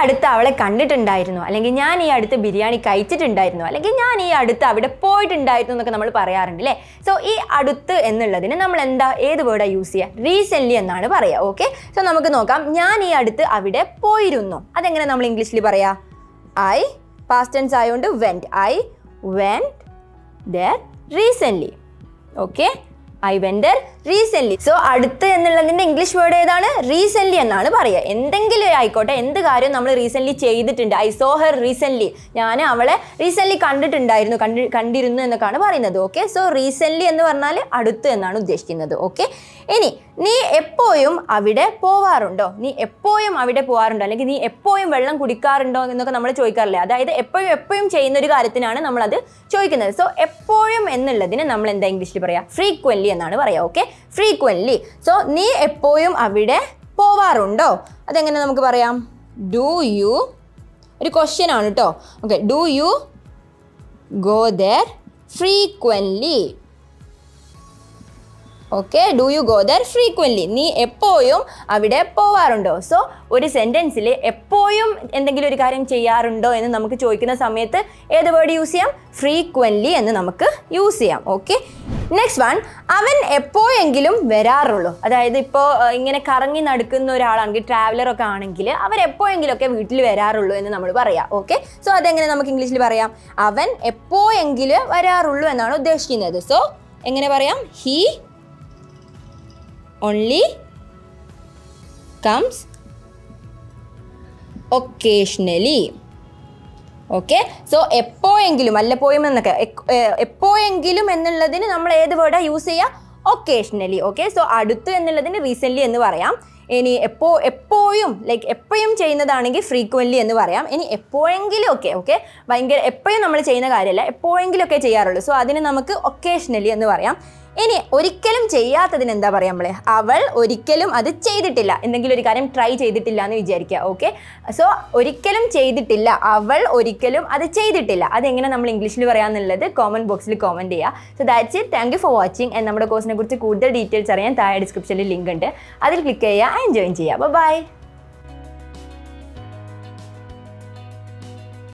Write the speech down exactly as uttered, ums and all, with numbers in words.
അടുത്ത് അവളെ കണ്ടിട്ടുണ്ടായിരുന്നു, അല്ലെങ്കിൽ ഞാൻ ഈ അടുത്ത് ബിരിയാണി കഴിച്ചിട്ടുണ്ടായിരുന്നു, അല്ലെങ്കിൽ ഞാൻ ഈ അടുത്ത് അവിടെ പോയിട്ടുണ്ടായിരുന്നു എന്നൊക്കെ നമ്മൾ പറയാറുണ്ട് അല്ലേ. സോ ഈ അടുത്ത് എന്നുള്ളതിന് നമ്മൾ എന്താ ഏത് വേർഡാണ് യൂസ് ചെയ്യുക? റീസെൻ്റ്ലി എന്നാണ് പറയുക. ഓക്കെ, സോ നമുക്ക് നോക്കാം. ഞാൻ ഈ അടുത്ത് അവിടെ പോയിരുന്നു, അതെങ്ങനെ നമ്മൾ ഇംഗ്ലീഷിൽ പറയാം? ഐ പാസ്റ്റ് ടെൻസ് ആയതുകൊണ്ട് went. I went there recently. Okay, I went there recently. So അടുത്ത് എന്നുള്ളതിൻ്റെ ഇംഗ്ലീഷ് വേർഡ് ഏതാണ്? റീസെൻ്റ്ലി എന്നാണ് പറയുക. എന്തെങ്കിലും ആയിക്കോട്ടെ, എന്ത് കാര്യം നമ്മൾ റീസെൻ്റ്ലി ചെയ്തിട്ടുണ്ട്. ഐ സോ ഹെർ റീസെൻ്റ്ലി, ഞാൻ അവളെ റീസെൻ്റ്ലി കണ്ടിട്ടുണ്ടായിരുന്നു, കണ്ടി കണ്ടിരുന്നു എന്നൊക്കെയാണ് പറയുന്നത്. ഓക്കെ, സോ റീസെൻ്റ്ലി എന്ന് പറഞ്ഞാൽ അടുത്ത് എന്നാണ് ഉദ്ദേശിക്കുന്നത്. ഓക്കെ, ഇനി നീ എപ്പോഴും അവിടെ പോവാറുണ്ടോ? നീ എപ്പോഴും അവിടെ പോകാറുണ്ടോ, അല്ലെങ്കിൽ നീ എപ്പോഴും വെള്ളം കുടിക്കാറുണ്ടോ എന്നൊക്കെ നമ്മൾ ചോദിക്കാറില്ലേ. അതായത് എപ്പോഴും എപ്പോഴും ചെയ്യുന്ന ഒരു കാര്യത്തിനാണ് നമ്മളത് ചോദിക്കുന്നത്. സോ എപ്പോഴും എന്നുള്ളതിന് നമ്മൾ എന്താ ഇംഗ്ലീഷിൽ പറയാം? ഫ്രീക്വൻലി എന്നാണ് പറയുക. Okay, frequently. സോ നീ എപ്പോഴും അവിടെ പോവാറുണ്ടോ, അതെങ്ങനെ നമുക്ക് പറയാം? ഡു യു, ഒരു ക്വസ്റ്റ്യൻ ആണ് കേട്ടോ. Okay, do you go there frequently? Okay, do you go there frequently? നീ എപ്പോഴും അവിടെ പോവാറുണ്ടോ? സോ ഒരു സെൻറ്റൻസിൽ എപ്പോഴും എന്തെങ്കിലും ഒരു കാര്യം ചെയ്യാറുണ്ടോ എന്ന് നമുക്ക് ചോദിക്കുന്ന സമയത്ത് ഏത് വേർഡ് യൂസ് ചെയ്യാം? ഫ്രീക്വൻലി എന്ന് നമുക്ക് യൂസ് ചെയ്യാം. ഓക്കെ, നെക്സ്റ്റ് വൺ, അവൻ എപ്പോഴെങ്കിലും വരാറുള്ളൂ. അതായത് ഇപ്പോൾ ഇങ്ങനെ കറങ്ങി നടക്കുന്ന ഒരാളാണെങ്കിൽ, ട്രാവലറൊക്കെ ആണെങ്കിൽ അവർ എപ്പോഴെങ്കിലും ഒക്കെ വീട്ടിൽ വരാറുള്ളൂ എന്ന് നമ്മൾ പറയാം. ഓക്കെ, സോ അതെങ്ങനെ നമുക്ക് ഇംഗ്ലീഷിൽ പറയാം? അവൻ എപ്പോഴെങ്കിലും വരാറുള്ളൂ എന്നാണ് ഉദ്ദേശിക്കുന്നത്. സോ എങ്ങനെ പറയാം? He only comes occasionally. Okay, so എപ്പോഴെങ്കിലും, വല്ലപ്പോഴും എന്നൊക്കെ, എപ്പോഴെങ്കിലും എന്നുള്ളതിന് നമ്മൾ ഏത് വേർഡാണ് യൂസ് ചെയ്യുക? ഒക്കേഷണലി. ഓക്കെ, സോ അടുത്ത് എന്നുള്ളതിന് റീസെൻ്റ്ലി എന്ന് പറയാം. ഇനി എപ്പോ എപ്പോഴും ലൈക്ക് എപ്പോഴും ചെയ്യുന്നതാണെങ്കിൽ ഫ്രീക്വൻലി എന്ന് പറയാം. ഇനി എപ്പോഴെങ്കിലും ഒക്കെ, ഓക്കെ, ഭയങ്കര എപ്പോഴും നമ്മൾ ചെയ്യുന്ന കാര്യമല്ല, എപ്പോഴെങ്കിലും ഒക്കെ ചെയ്യാറുള്ളൂ. സോ അതിന് നമുക്ക് ഒക്കേഷണലി എന്ന് പറയാം. ഇനി ഒരിക്കലും ചെയ്യാത്തതിന് എന്താ പറയുക നമ്മൾ? അവൾ ഒരിക്കലും അത് ചെയ്തിട്ടില്ല, എന്തെങ്കിലും ഒരു കാര്യം ട്രൈ ചെയ്തിട്ടില്ല എന്ന് വിചാരിക്കുക. ഓക്കെ, സോ ഒരിക്കലും ചെയ്തിട്ടില്ല, അവൾ ഒരിക്കലും അത് ചെയ്തിട്ടില്ല, അതെങ്ങനെ നമ്മൾ ഇംഗ്ലീഷിൽ പറയാമെന്നുള്ളത് കോമൻറ്റ് ബോക്സിൽ കോമൻറ്റ് ചെയ്യുക. So that's it. Thank you for watching. And നമ്മുടെ കോഴ്സിനെ കുറിച്ച് കൂടുതൽ ഡീറ്റെയിൽസ് അറിയാൻ താഴെ ഡിസ്ക്രിപ്ഷനിൽ ലിങ്ക് ഉണ്ട്, അതിൽ ക്ലിക്ക് ചെയ്യുക, ആൻഡ് ജോയിൻ ചെയ്യുക. ബൈ.